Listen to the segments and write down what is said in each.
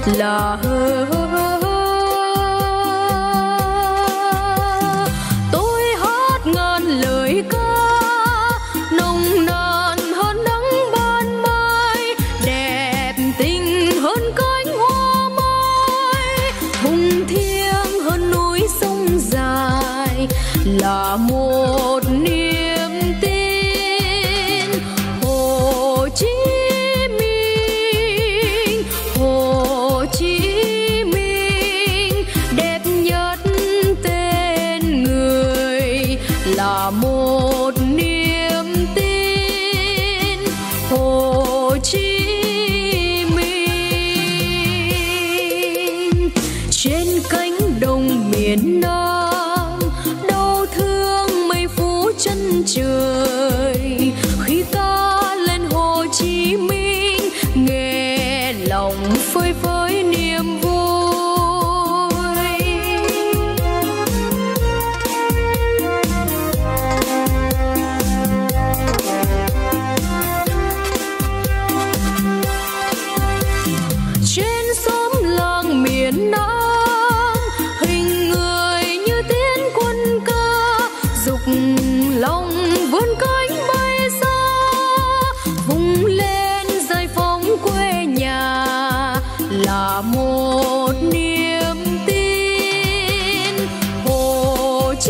là tôi hát ngàn lời ca nồng nàn hơn nắng ban mai, đẹp tình hơn cánh hoa mai, hùng thiêng hơn núi sông dài, là một niềm tin. Hồ Chí Minh, Hồ Chí Minh, đẹp nhất tên người, là một niềm tin. Hồ Chí Minh trên cánh đồng miền Nam, đau thương mây phủ chân trời, khi ta lên Hồ Chí Minh nghe lòng phơi phới niềm vui. Trên xóm làng miền Nam, hình người như tiến quân ca, dục lòng vươn cánh bay xa, vùng lên giải phóng quê nhà, là một niềm tin. Hồ Chí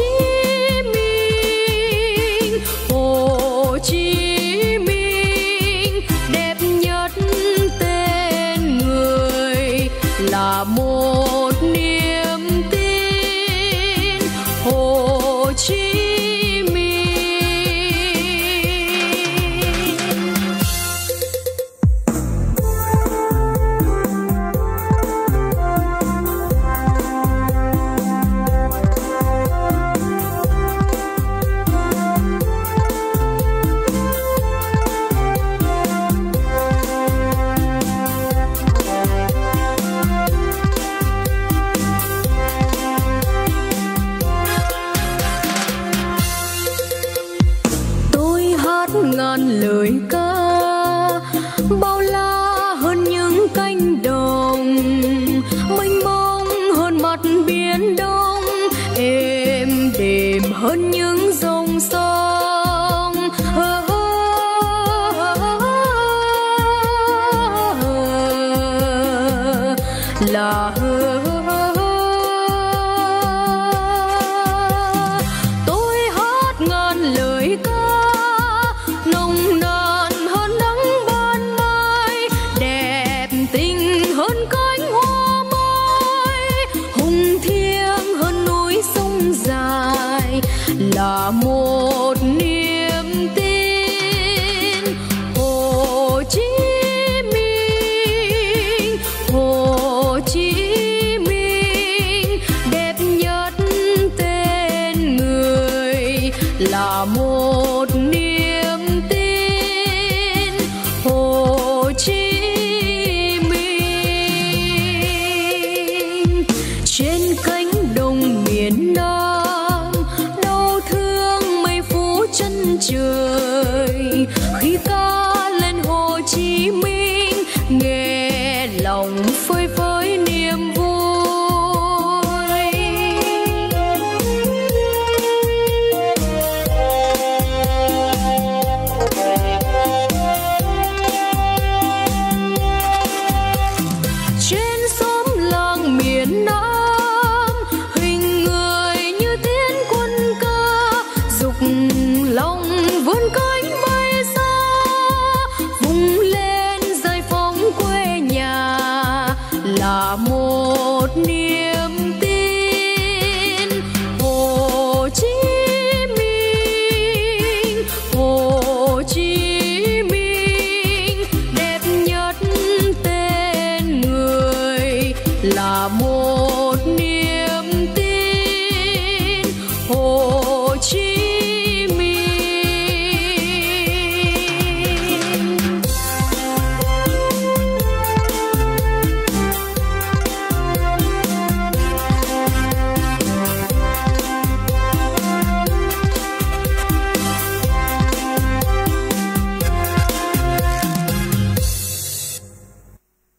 Minh, Hồ Chí Minh, đẹp nhất tên người, là một niềm tin. Hồ Chí Minh. Tôi hát ngàn lời ca bao la hơn những cánh đồng, mênh mông hơn mặt biển Đông, êm đềm hơn những dòng sông. Là tôi hát ngàn lời ca nồng nàn hơn nắng ban mai, đẹp tình hơn cánh hoa mai, hùng thiêng hơn núi sông dài, là một niềm tin. Hồ Chí Minh, Hồ Chí Minh, đẹp nhất tên người, là một niềm tin. Hồ Chí Minh trên cánh đồng miền Nam, đau thương mây phủ chân trời, khi ta lên Hồ Chí Minh nghe lòng phơi phới niềm